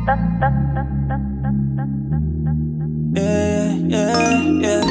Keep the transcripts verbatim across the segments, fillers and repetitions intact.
Yeah, yeah, yeah.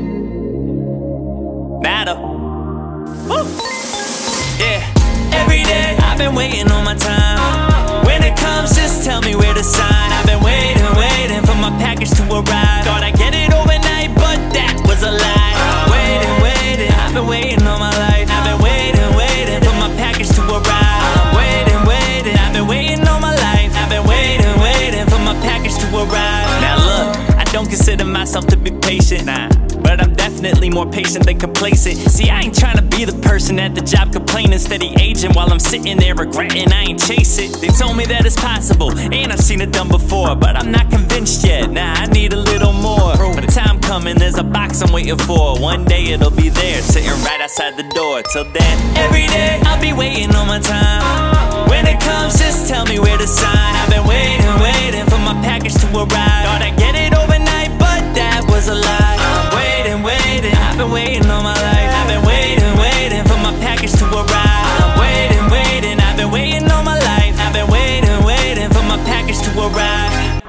Nato. Woo. Yeah. Every day I've been waiting on my time. When it comes, just tell me where to sign. I've been waiting, waiting for my package to arrive. Thought I'd get it overnight, but that was a lie. Waiting, waiting, I've been waiting all my life. I've been waiting, waiting for my package to arrive. Waiting, waiting, I've been waiting all my life. I've been waiting, waiting for my package to arrive. Now look, I don't consider myself to be patient, nah, but I'm definitely more patient than complacent. See, I ain't trying to be the person at the job complaining, steady aging while I'm sitting there regretting I ain't chase it. They told me that it's possible, and I've seen it done before, but I'm not convinced yet, nah, I need a little more. But the time coming, there's a box I'm waiting for. One day it'll be there, sitting right outside the door. Till then, every day I'll be waiting on my time. When it comes, just tell me where to sign. I've been waiting, waiting for my package to arrive. Thought I'd get it overnight, but that was a lie. Waiting, waiting, I've been waiting all my life. I've been waiting, waiting for my package to arrive. Waiting, waiting, I've been waiting all my life. I've been waiting, waiting for my package to arrive.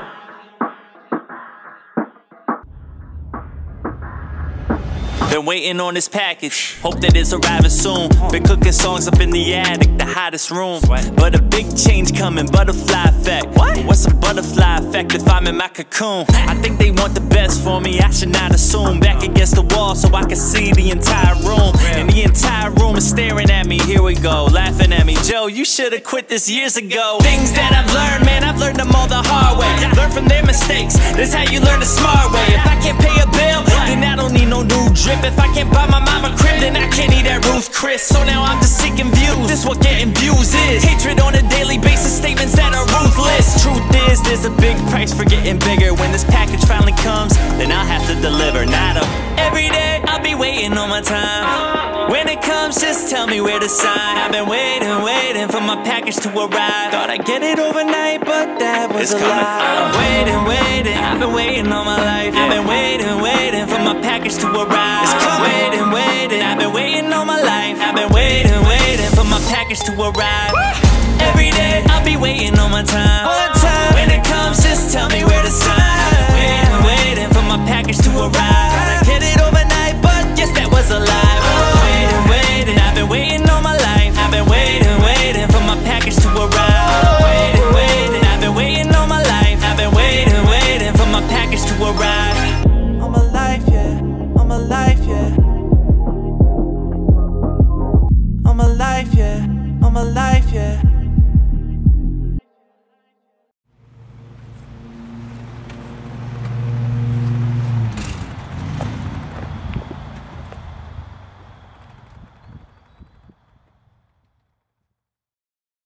Been waiting on this package, hope that it's arriving soon. Been cooking songs up in the attic, the hottest room. But a big change coming, butterfly effect. What? What's a butterfly effect if I'm in my cocoon? I think they want the best for me, I should not assume. Back against the wall so I can see the entire room. And the entire room is staring at me, here we go, laughing at me. Joe, you should've quit this years ago. Things that I've learned, man, I've learned them all the hard way. Learn from their mistakes, that's how you learn the smart way. If I can't pay a bill, then I don't need no new drip. If I can't buy my mama crib, then I can't eat at Ruth's Chris. So now I'm just seeking views, this what getting views is. Hatred on a daily basis, statements that are ruthless. Truth is, there's a big price for getting bigger. When this package finally comes, then I'll have to deliver. Nato. Every day I'll be waiting on my time. When it comes, just tell me where to sign. I've been waiting, waiting for my package to arrive. Thought I'd get it overnight, but that was a lie. I'm waiting, waiting, I've been waiting all my life. I've been waiting, waiting for my package to arrive. It's coming. Waiting, waiting, I've been waiting all my life. I've been waiting, waiting for my package to arrive. Every day I'll be waiting on my time.